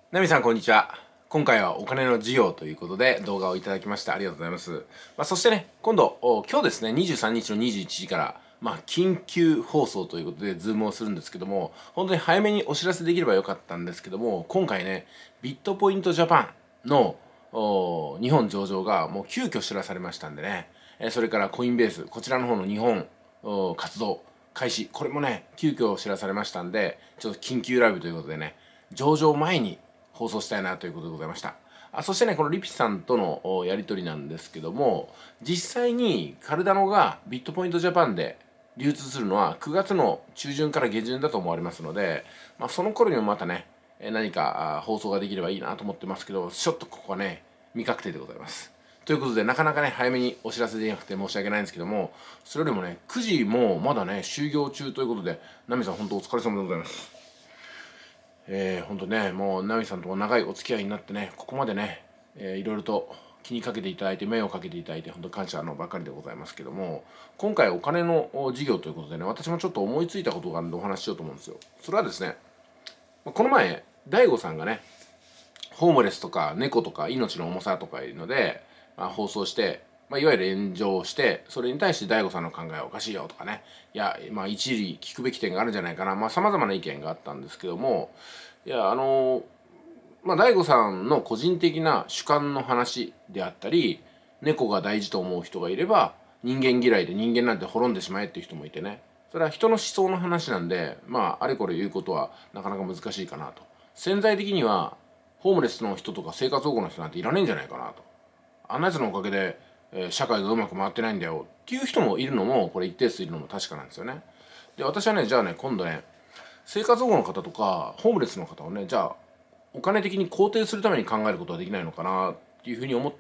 ナミさん、こんにちは。今回はお金の授業ということで動画をいただきました。ありがとうございます。そしてね、今日ですね、23日の21時から、緊急放送ということで、ズームをするんですけども、本当に早めにお知らせできればよかったんですけども、今回ね、ビットポイントジャパンの日本上場がもう急遽知らされましたんでね、それからコインベース、こちらの方の日本活動開始、これもね、急遽知らされましたんで、ちょっと緊急ライブということでね、上場前に放送したいなということでございました。そしてね、このリピさんとのやり取りなんですけども、実際にカルダノがビットポイントジャパンで流通するのは9月の中旬から下旬だと思われますので、その頃にもまたね、何か放送ができればいいなと思ってますけど、ちょっとここはね、未確定でございます。ということで、なかなかね、早めにお知らせできなくて申し訳ないんですけども、それよりもね、9時もまだね、就業中ということで、ナミさん本当お疲れ様でございます。本当ね、もうナミさんとも長いお付き合いになってね、ここまでね、いろいろと気にかけていただいて、目をかけていただいて、本当感謝のばかりでございますけども、今回お金の事業ということでね、私もちょっと思いついたことがあるのでお話ししようと思うんですよ。それはですね、この前、大悟さんがね、ホームレスとか猫とか命の重さとかいうので、放送して、いわゆる炎上して、それに対して大悟さんの考えはおかしいよとかね、いや、一理聞くべき点があるんじゃないかな、様々な意見があったんですけども、いや、大悟さんの個人的な主観の話であったり、猫が大事と思う人がいれば、人間嫌いで人間なんて滅んでしまえっていう人もいてね、それは人の思想の話なんで、あれこれ言うことはなかなか難しいかなと。潜在的には、ホームレスの人とか生活保護の人なんていらねえんじゃないかなと。あんなやつのおかげで、社会がうまく回ってないんだよっていう人もいるのも、これ一定数いるのも確かなんですよね。で、私はね、じゃあね、今度ね、生活保護の方とか、ホームレスの方をね、じゃあ、お金的に肯定するために考えることはできないのかなっていうふうに思って、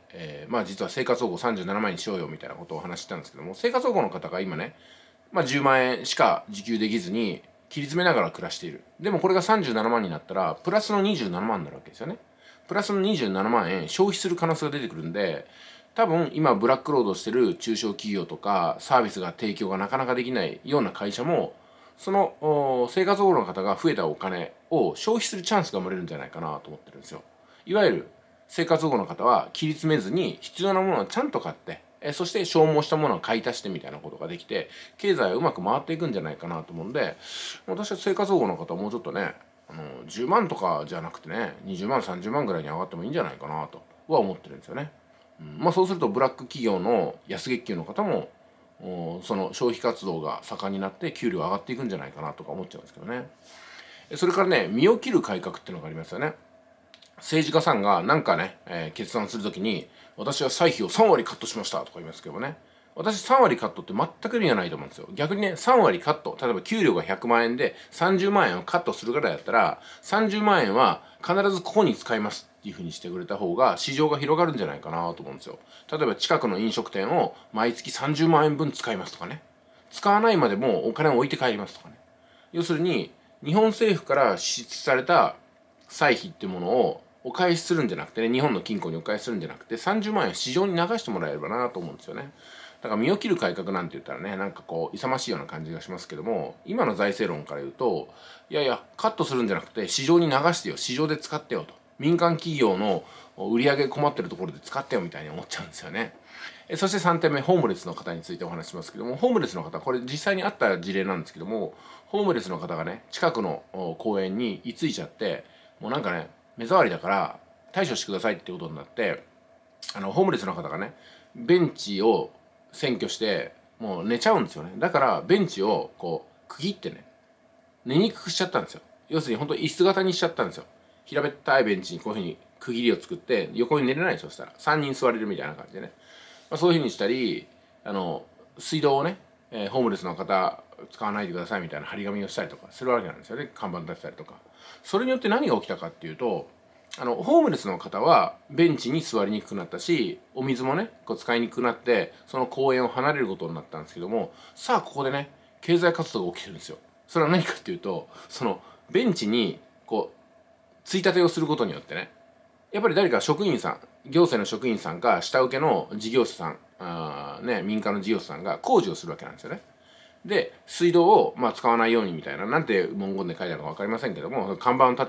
実は生活保護37万円にしようよみたいなことを話してたんですけども、生活保護の方が今ね、10万円しか受給できずに切り詰めながら暮らしている。でもこれが37万になったらプラスの27万になるわけですよね。プラスの27万円消費する可能性が出てくるんで、多分今ブラックロードしてる中小企業とかサービスが提供がなかなかできないような会社も、その生活保護の方が増えたお金を消費するチャンスが生まれるんじゃないかなと思ってるんですよ。いわゆる生活保護の方は切り詰めずに必要なものをちゃんと買って、そして消耗したものを買い足してみたいなことができて、経済はうまく回っていくんじゃないかなと思うんで、私は生活保護の方はもうちょっとね、10万とかじゃなくてね、20万30万ぐらいに上がってもいいんじゃないかなとは思ってるんですよね。そうするとブラック企業の安月給の方もその消費活動が盛んになって給料上がっていくんじゃないかなとか思っちゃうんですけどね。それからね、身を切る改革っていうのがありますよね。政治家さんがなんかね、決断するときに、私は歳費を3割カットしましたとか言いますけどもね、私3割カットって全く意味がないと思うんですよ。逆にね、3割カット、例えば給料が100万円で30万円をカットするぐらいだったら、30万円は必ずここに使いますっていうふうにしてくれた方が市場が広がるんじゃないかなと思うんですよ。例えば近くの飲食店を毎月30万円分使いますとかね、使わないまでもお金を置いて帰りますとかね。要するに、日本政府から支出された歳費っていうものをお返しするんじゃなくてね、日本の金庫にお返しするんじゃなくて、30万円を市場に流してもらえればなと思うんですよね。だから身を切る改革なんて言ったらね、なんかこう勇ましいような感じがしますけども、今の財政論から言うと、いやいやカットするんじゃなくて市場に流してよ、市場で使ってよと、民間企業の売り上げ困ってるところで使ってよみたいに思っちゃうんですよね。そして3点目、ホームレスの方についてお話ししますけども、ホームレスの方、これ実際にあった事例なんですけども、ホームレスの方がね、近くの公園に居ついちゃって、もうなんかね、目障りだから対処してくださいってことになって、ホームレスの方がね、ベンチを占拠して、もう寝ちゃうんですよね。だから、ベンチをこう、区切ってね、寝にくくしちゃったんですよ。要するに本当椅子型にしちゃったんですよ。平べったいベンチにこういうふうに区切りを作って、横に寝れないでしょ、そしたら。3人座れるみたいな感じでね。そういうふうにしたり、水道をね、ホームレスの方使わないでくださいみたいな張り紙をしたりとかするわけなんですよね。看板出したりとか。それによって何が起きたかっていうと、ホームレスの方はベンチに座りにくくなったし、お水もねこう使いにくくなって、その公園を離れることになったんですけども、さあここでね経済活動が起きてるんですよ。それは何かっていうと、そのベンチにこうついたてをすることによってね、やっぱり誰か職員さん、行政の職員さんか下請けの事業者さん、民間の事業者さんが工事をするわけなんですよね。で水道を使わないようにみたいな、なんて文言で書いてあるか分かりませんけども、看板を立てたっ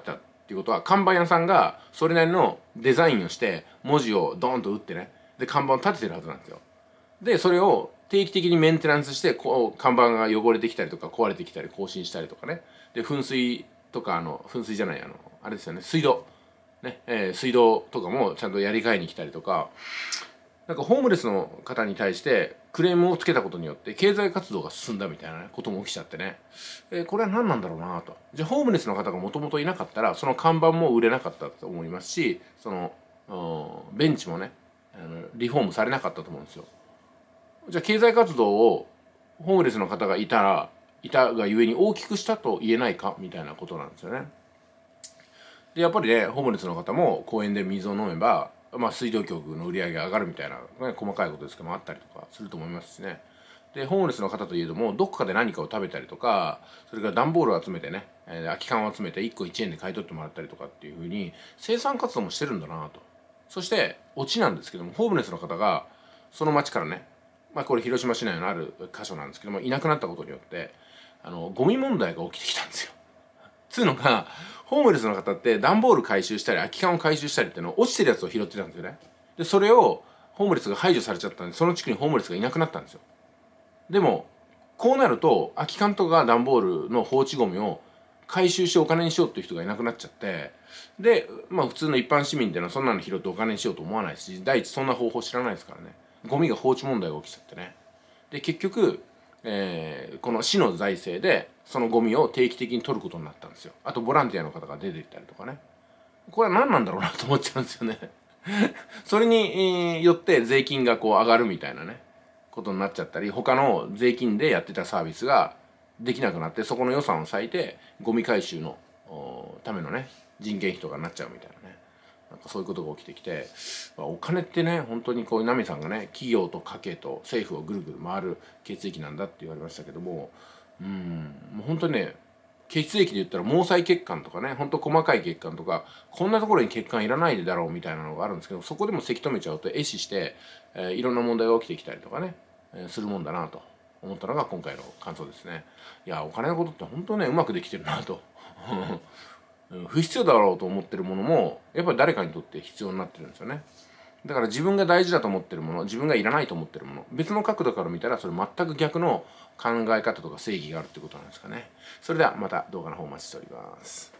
っていうことは看板屋さんがそれなりのデザインをして文字をドーンと打ってね、で看板を立ててるはずなんですよ。でそれを定期的にメンテナンスして、こう看板が汚れてきたりとか壊れてきたり更新したりとかね、で噴水とか噴水じゃないあれですよね、水道ね、水道とかもちゃんとやり替えに来たりとか、なんかホームレスの方に対してクレームをつけたことによって経済活動が進んだみたいなことも起きちゃってね、これは何なんだろうなと。じゃあホームレスの方がもともといなかったらその看板も売れなかったと思いますし、そのベンチもねリフォームされなかったと思うんですよ。じゃあ経済活動をホームレスの方がいたがゆえに大きくしたと言えないかみたいなことなんですよね。でやっぱりねホームレスの方も公園で水を飲めば、水道局の売り上げが上がるみたいな、ね、細かいことですけどもあったりとかすると思いますしね。でホームレスの方といえどもどこかで何かを食べたりとか、それから段ボールを集めてね、空き缶を集めて1個1円で買い取ってもらったりとかっていうふうに生産活動もしてるんだなと。そしてオチなんですけども、ホームレスの方がその町からね、これ広島市内のある箇所なんですけども、いなくなったことによってゴミ問題が起きてきたんですよ。つうのがホームレスの方って段ボール回収したり空き缶を回収したりっていうのを落ちてるやつを拾ってたんですよね。でそれをホームレスが排除されちゃったんで、その地区にホームレスがいなくなったんですよ。でもこうなると空き缶とか段ボールの放置ゴミを回収してお金にしようっていう人がいなくなっちゃって、で普通の一般市民っていうのはそんなの拾ってお金にしようと思わないし、第一そんな方法知らないですからね。ゴミが放置問題が起きちゃってね。で結局、この市の財政でそのゴミを定期的に取ることになったんですよ。あとボランティアの方が出ていったりとかね。これは何なんだろうなと思っちゃうんですよね。それによって税金がこう上がるみたいなねことになっちゃったり、他の税金でやってたサービスができなくなって、そこの予算を割いてゴミ回収のためのね人件費とかになっちゃうみたいなね、なんかそういうことが起きてきて、お金ってね本当にこうナミさんがね企業と家計と政府をぐるぐる回る血液なんだって言われましたけども、もう本当にね血液で言ったら毛細血管とかね、ほんと細かい血管とかこんなところに血管いらないだろうみたいなのがあるんですけど、そこでもせき止めちゃうと壊死して、いろんな問題が起きてきたりとかね、するもんだなと思ったのが今回の感想ですね。いやお金のことって本当ねうまくできてるなと不必要だろうと思ってるものもやっぱり誰かにとって必要になってるんですよね。だから自分が大事だと思ってるもの、自分がいらないと思ってるもの、別の角度から見たらそれ全く逆の考え方とか正義があるってことなんですかね。それではまた動画の方お待ちしております。